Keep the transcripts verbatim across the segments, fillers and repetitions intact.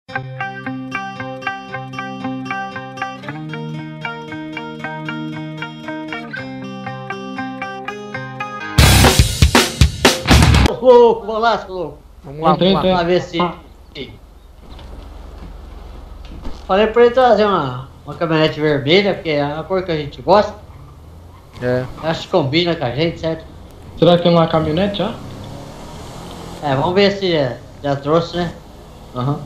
Louco, bolaço, louco. Vamos lá, Entrei, vamos lá. Vamos ver se... Falei pra ele trazer uma, uma caminhonete vermelha, porque é a cor que a gente gosta. É. Acho que combina com a gente, certo? Será que tem uma caminhonete já? É, vamos ver se já, já trouxe, né? Aham.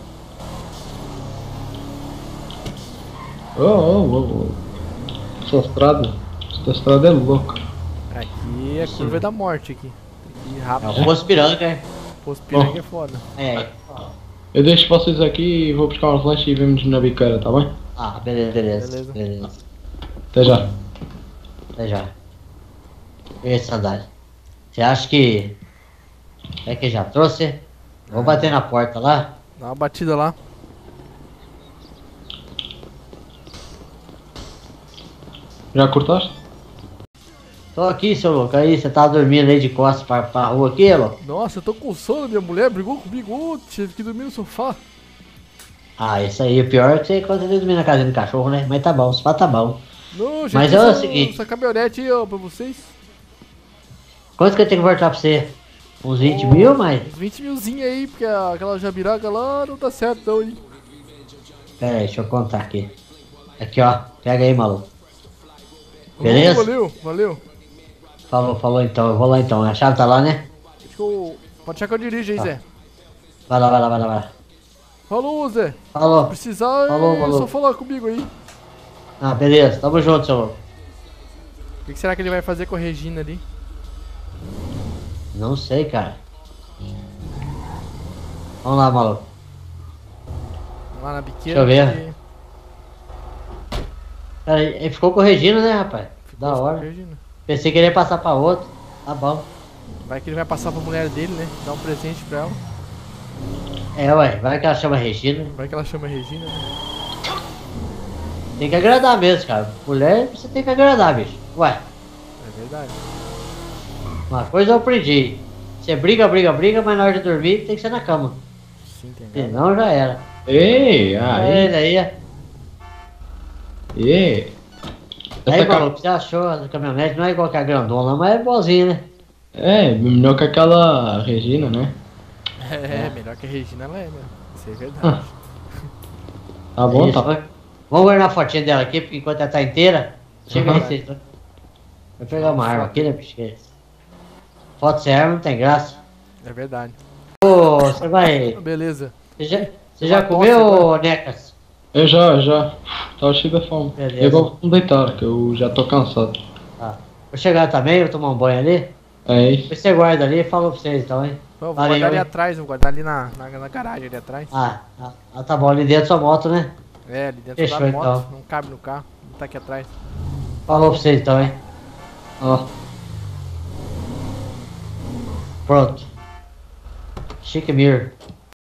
Ô, ô, ô, ô. Essa estrada. Essa estrada é louca. Aqui é a curva da morte aqui. Tem que ir É rápido. o Poço Piranga, né? Posto Piranga é foda. É. Eu deixo vocês aqui e vou buscar uns lanches e vemos na biqueira, tá bem? Ah, beleza, beleza. Beleza. Beleza. Até já. Até já. E aí, Sandali? Você acha que... É que já trouxe? Vou bater na porta lá. Dá uma batida lá. Já cortaste? Tô aqui, seu louco. Aí, você tá dormindo aí de costas pra, pra rua aqui, louco? Nossa, eu tô com sono, minha mulher brigou comigo ontem, tive que dormir no sofá. Ah, isso aí. O pior é que você quando ele dormir na casinha do cachorro, né? Mas tá bom, o sofá tá bom. Não, já Mas fiz é o essa, seguinte. essa caminhonete aí, ó, pra vocês. Quanto que eu tenho que voltar pra você? Uns vinte Ô, mil, mas... Uns vinte milzinho aí, porque aquela jabiraca lá não tá certo não, hein. Pera aí, deixa eu contar aqui. Aqui, ó. Pega aí, maluco. Ô, Beleza? valeu, valeu. Falou, falou então. Eu vou lá então. A chave tá lá, né? Acho que eu... Pode deixar que eu dirijo aí, Tá. Zé. Vai lá, vai lá, vai lá, vai lá. Falou, Zé. Falou. Precisar, Falou, é falou. só falar comigo aí. Ah, beleza. Tamo junto, seu louco. O que, que será que ele vai fazer com a Regina ali? Não sei, cara. Vamos lá, maluco. Vamos lá na biqueira. Deixa eu ver. porque- Cara, ele ficou com o Regina, né, rapaz? Ficou Da com a hora. Regina. Pensei que ele ia passar pra outro. Tá bom. Vai que ele vai passar pra mulher dele, né? Dar um presente pra ela. É, ué. Vai que ela chama Regina. Vai que ela chama a Regina, né? Tem que agradar mesmo, cara. Mulher, você tem que agradar, bicho. Ué. É verdade. Uma coisa eu aprendi. Você briga, briga, briga, mas na hora de dormir tem que ser na cama. Sim, tem nada. Senão já era. Ei, Olha aí. ele aí. Ei. Aí, Essa ca... maluco, você achou a caminhonete? Não é igual que a grandona, mas é boazinha, né? É, melhor que aquela Regina, né? É, melhor que a Regina ela é, meu. Isso é verdade. Tá bom, Isso, tá. vai. Vamos guardar a fotinha dela aqui, porque enquanto ela tá inteira. Chega Uhum. aí, vocês. Vou pegar uma arma aqui, né, bicho? que é isso? Foto sem arma não tem graça. É verdade. Ô, você vai. Beleza. Você já, você Uma já tosse comeu, Necas? Eu já, já. Tava cheio da fome. Beleza. Eu vou deitar, que eu já tô cansado. Tá. Vou chegar também, vou tomar um banho ali. É isso. Depois você guarda ali e fala pra vocês então, hein? Então, vou Valeu, guardar ali hein? atrás, vou guardar ali na, na, na garagem ali atrás. Ah, ah, ah, tá bom, ali dentro da sua moto, né? É, ali dentro Fechou, da moto. então. Não cabe no carro. Não tá aqui atrás. Falou pra vocês então, hein? Ó. Pronto. Chique Mir.